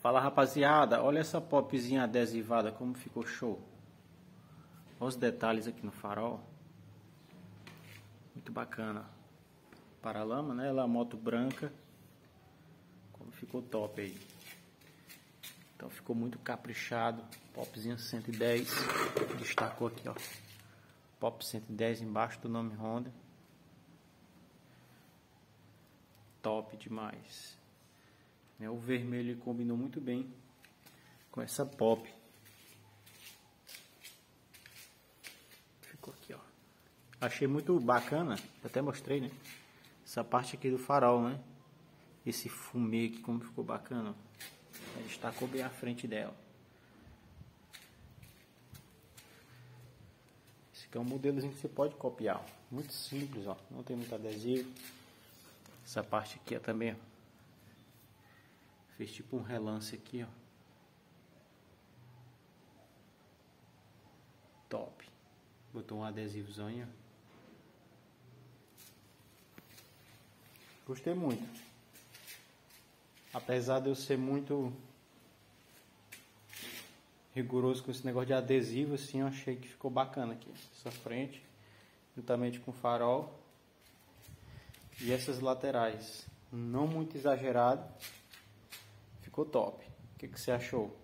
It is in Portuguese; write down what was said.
Fala, rapaziada, olha essa popzinha adesivada como ficou show. Olha os detalhes aqui no farol. Muito bacana. Paralama, né? Ela é moto branca. Como ficou top aí. Então ficou muito caprichado. Popzinha 110. Destacou aqui, ó. Pop 110 embaixo do nome Honda. Top demais. O vermelho combinou muito bem com essa pop. Ficou aqui, ó. Achei muito bacana, até mostrei, né? Essa parte aqui do farol, né? Esse fumê aqui, como ficou bacana. Destacou bem a frente dela. Esse aqui é um modelozinho que você pode copiar. Muito simples, ó. Não tem muito adesivo. Essa parte aqui é também, ó. Fez tipo um relance aqui, ó. Top. Botou um adesivozão, ó. Gostei muito. Apesar de eu ser muito rigoroso com esse negócio de adesivo, assim, eu achei que ficou bacana aqui. Essa frente, juntamente com o farol. E essas laterais. Não muito exagerado. Ficou top. O que você achou?